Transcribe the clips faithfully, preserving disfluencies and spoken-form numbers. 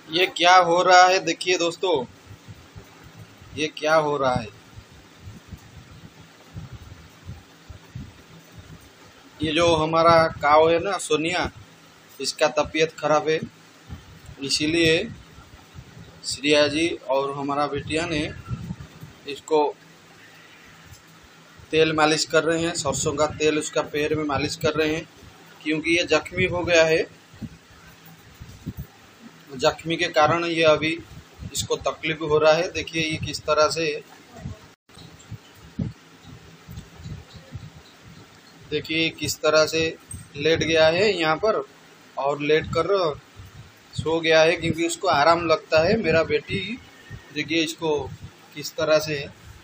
ये क्या हो रहा है देखिए दोस्तों, ये क्या हो रहा है। ये जो हमारा काव है ना सोनिया, इसका तबीयत खराब है, इसीलिए श्रिया जी और हमारा बेटिया ने इसको तेल मालिश कर रहे हैं। सरसों का तेल उसका पैर में मालिश कर रहे हैं, क्योंकि ये जख्मी हो गया है। जख्मी के कारण ये अभी इसको तकलीफ हो रहा है। देखिए ये किस तरह से, देखिए किस तरह से लेट गया है यहाँ पर, और लेट कर सो गया है क्योंकि उसको आराम लगता है। मेरा बेटी देखिए इसको किस तरह से,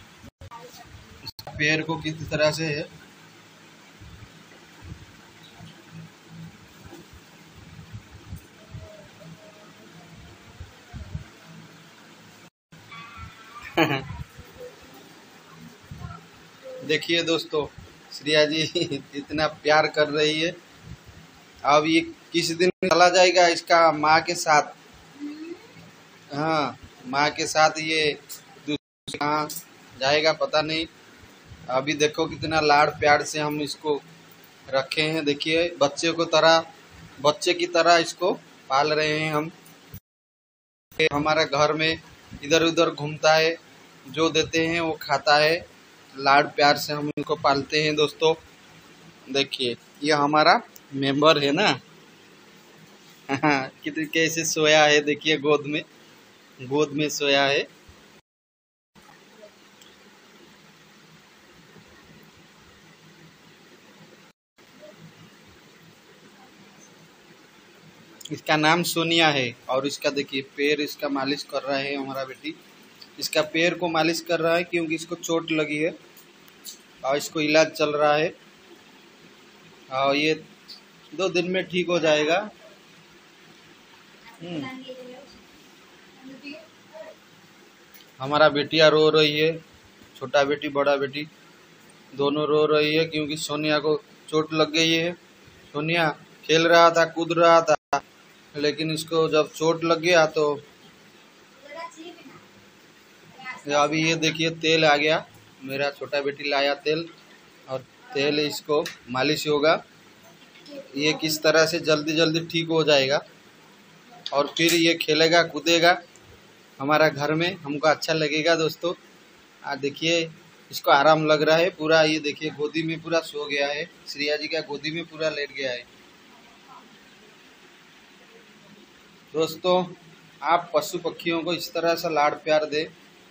पैर को किस तरह से देखिए दोस्तों, श्रिया जी इतना प्यार कर रही है। अब ये किस दिन चला जाएगा इसका माँ के साथ। हाँ, माँ के साथ ये दूसरे कहाँ जाएगा पता नहीं। अभी देखो कितना लाड़ प्यार से हम इसको रखे हैं। देखिए बच्चे को तरह, बच्चे की तरह इसको पाल रहे हैं हम। हमारा घर में इधर उधर घूमता है, जो देते हैं वो खाता है। लाड़ प्यार से हम इनको पालते हैं दोस्तों। देखिए ये हमारा मेंबर है ना कितने कैसे सोया है, देखिए गोद में, गोद में सोया है। इसका नाम सोनिया है, और इसका देखिए पैर इसका मालिश कर रहा है हमारा बेटी। इसका पैर को मालिश कर रहा है क्योंकि इसको चोट लगी है और इसको इलाज चल रहा है, और ये दो दिन में ठीक हो जाएगा। हमारा बेटिया रो रही है, छोटा बेटी बड़ा बेटी दोनों रो रही है क्योंकि सोनिया को चोट लग गई है। सोनिया खेल रहा था, कूद रहा था, लेकिन इसको जब चोट लग गया तो अभी ये देखिए तेल आ गया। मेरा छोटा बेटी लाया तेल, और तेल इसको मालिश होगा। ये किस तरह से जल्दी जल्दी ठीक हो जाएगा, और फिर ये खेलेगा कूदेगा हमारा घर में, हमको अच्छा लगेगा दोस्तों। आ देखिए इसको आराम लग रहा है पूरा। ये देखिए गोदी में पूरा सो गया है, श्रिया जी का गोदी में पूरा लेट गया है। दोस्तों आप पशु पक्षियों को इस तरह से लाड़ प्यार दे,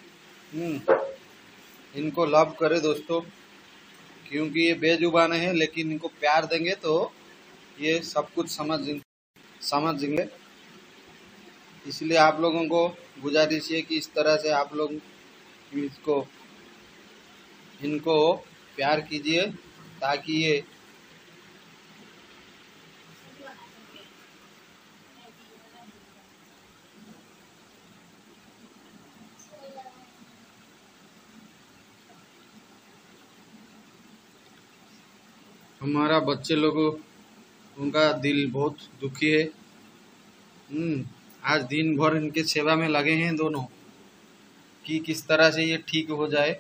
इनको लव करे दोस्तों, क्योंकि ये बेजुबान है, लेकिन इनको प्यार देंगे तो ये सब कुछ समझ समझेंगे। इसलिए आप लोगों को गुजारिश है कि इस तरह से आप लोग इसको इनको प्यार कीजिए, ताकि ये हमारा बच्चे लोगों उनका दिल बहुत दुखी है। हम्म आज दिन भर इनके सेवा में लगे हैं दोनों, कि किस तरह से ये ठीक हो जाए।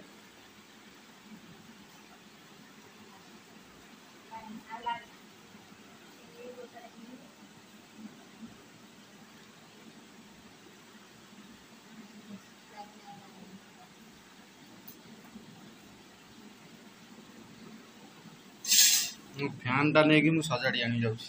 फैन टा नहीं कि मुझे सजाड़ी आनी जाऊँ।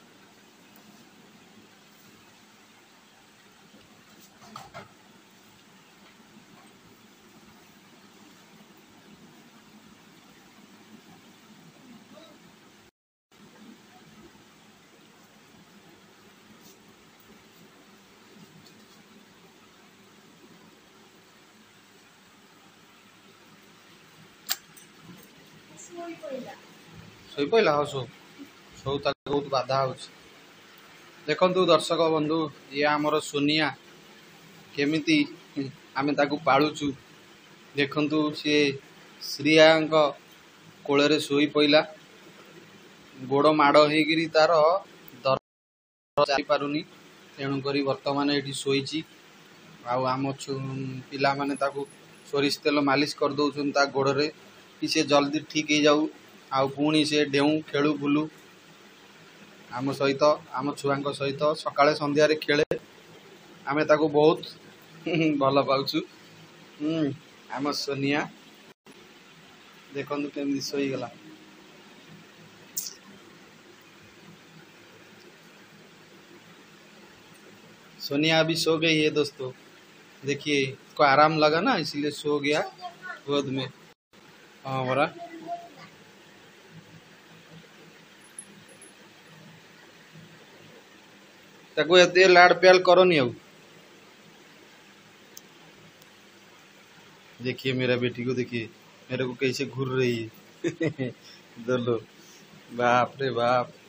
ଶୋଇ ପଇଲା ହଉ ଶୋଉ ଶୋଉ ତାକୁ ବହୁତ ବାଧା ହେଉଛି। ଦେଖନ୍ତୁ ଦର୍ଶକ ବନ୍ଧୁ, ଇଏ ଆମର ସୋନିଆ, କେମିତି ଆମେ ତାକୁ ପାଳୁଛୁ। ଦେଖନ୍ତୁ ସିଏ ଶ୍ରିୟାଙ୍କ କୋଳରେ ଶୋଇ ପଇଲା, ଗୋଡ଼ ମାଡ଼ ହେଇକିରି ତାର ଦର ଚାଲିପାରୁନି। तेणुक बर्तमान ये शोची आम पिला माने ताकू सोरिष तेल मालिश कर दौन ता गोड़े कि से जल्दी ठीक हो जाऊ आउ पुणी से डेऊ खेलु बुलू आम सहित आम छुआ सहित सकाळे संध्यारे खेले आम ताकू बहुत भल पाउछु। आम सोनिया देखु केमती शोगला सोनिया अभी सो गई है दोस्तों। देखिए इसको आराम लगा ना इसलिए सो गया गोद में। हाँ बरा ताको एते लाड़ प्याल करोनी अब। देखिए मेरा बेटी को देखिए मेरे को कैसे घूर रही है। दोलो बाप रे बाप।